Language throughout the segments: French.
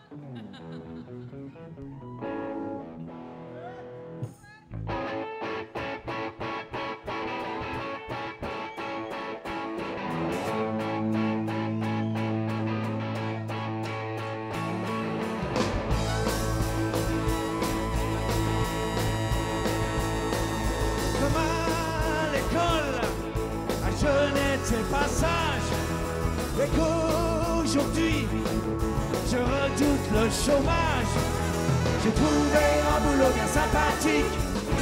Passage et qu'aujourd'hui je redoute le chômage. J'ai trouvé un boulot bien sympathique.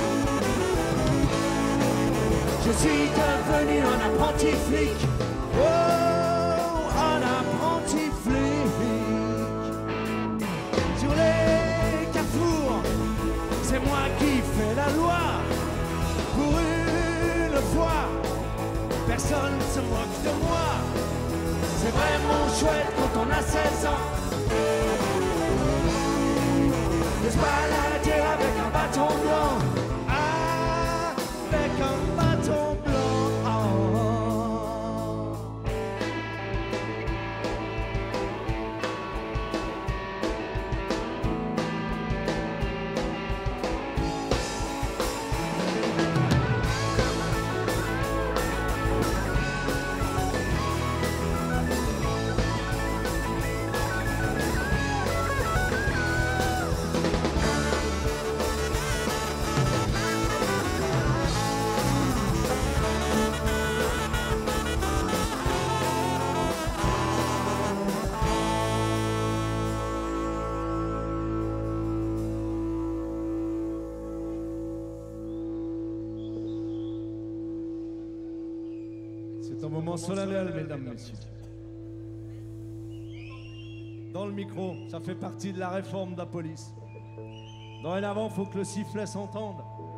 Je suis devenu un apprenti flic. Oh, un apprenti flic. Sur les carrefours, c'est moi qui fais la loi. Pour une fois, personne ne se moque de moi. C'est vraiment chouette quand on a 16 ans de se balader avec un bâton blanc. Avec un bâton blanc. C'est un moment solennel, mesdames, messieurs. Dans le micro, ça fait partie de la réforme de la police. Dorénavant, il faut que le sifflet s'entende.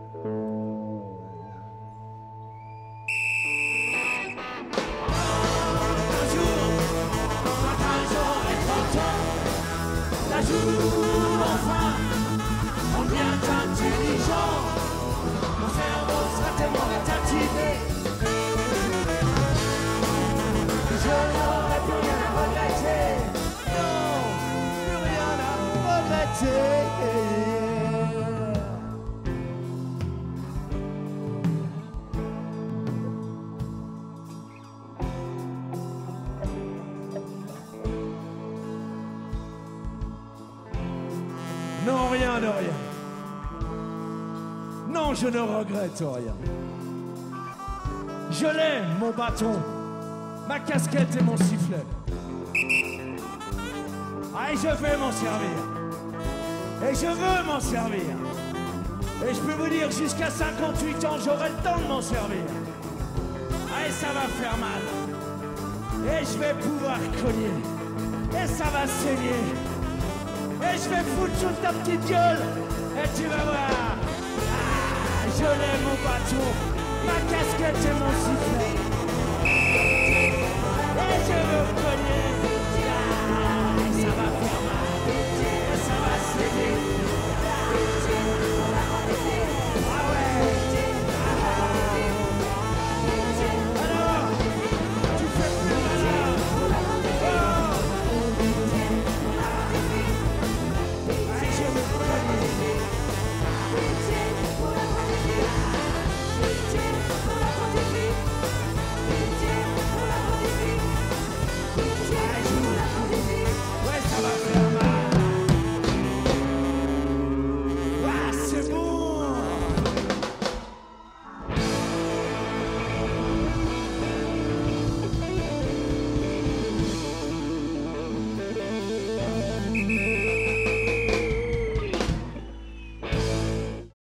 Un jour, enfin, on devient intelligent. Mon cerveau sera tellement réactivé. Je n'aurai plus rien à regretter. Non, plus rien à regretter. Non, rien de rien. Non, je ne regrette rien. Je l'ai, mon bâton, ma casquette et mon sifflet. Ah, et je vais m'en servir. Et je veux m'en servir. Et je peux vous dire, jusqu'à 58 ans, j'aurai le temps de m'en servir. Ah, et ça va faire mal. Et je vais pouvoir cogner. Et ça va saigner. Et je vais foutre sur ta petite gueule. Et tu vas voir. Ah, je l'ai, mon bâton, ma casquette et mon sifflet. Et je veux cogner.